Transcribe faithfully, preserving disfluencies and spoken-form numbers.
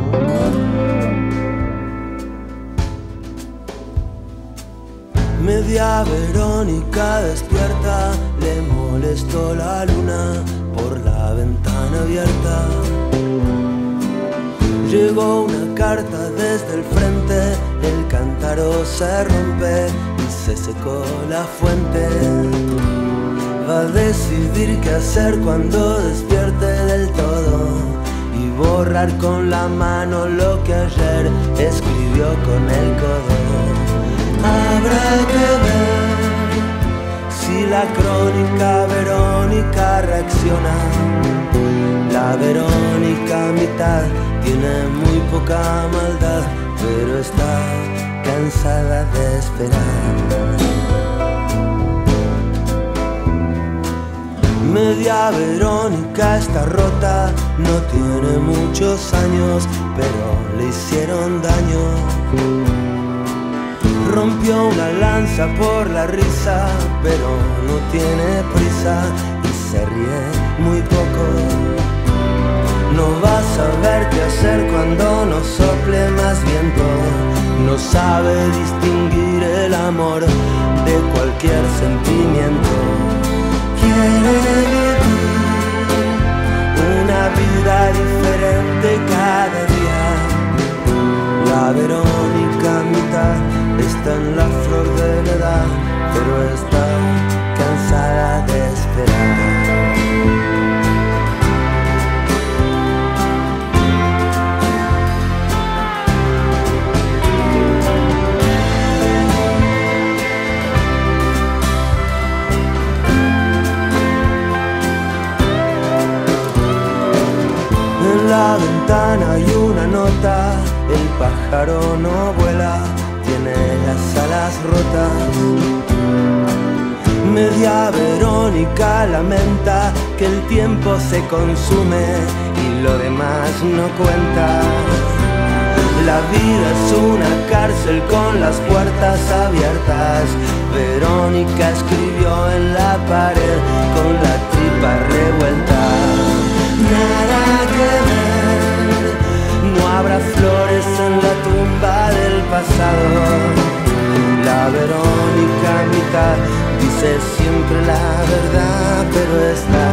Media Verónica despierta, le molestó la luna por la ventana abierta. Llegó una carta desde el frente, el cántaro se rompe y se secó la fuente. Va a decidir qué hacer cuando despierte del todo y borrar con la mano lo que ayer escribió con el codo. Habrá que ver si la crónica Verónica reacciona. La Verónica mitad tiene muy poca maldad, pero está cansada de esperar. Media Verónica está rota, no tiene muchos años, pero le hicieron daño. Rompió una lanza por la risa, pero no tiene prisa y se ríe muy poco. No va a saber qué hacer cuando no sople más viento. No sabe distinguir el amor de cualquier sentimiento. Quiere vivir una vida diferente cada día. La Verónica mitad está en la flor de la edad, pero está cansada de esperar. En la ventana hay una nota, el pájaro no vuela, tiene las alas rotas. Media Verónica lamenta que el tiempo se consume y lo demás no cuenta. La vida es una cárcel con las puertas abiertas. Verónica escribió en la pared con la tripa revuelta. Nada que ver, no habrá flores en la tumba del pasado. La Verónica mitad dice siempre la verdad, pero está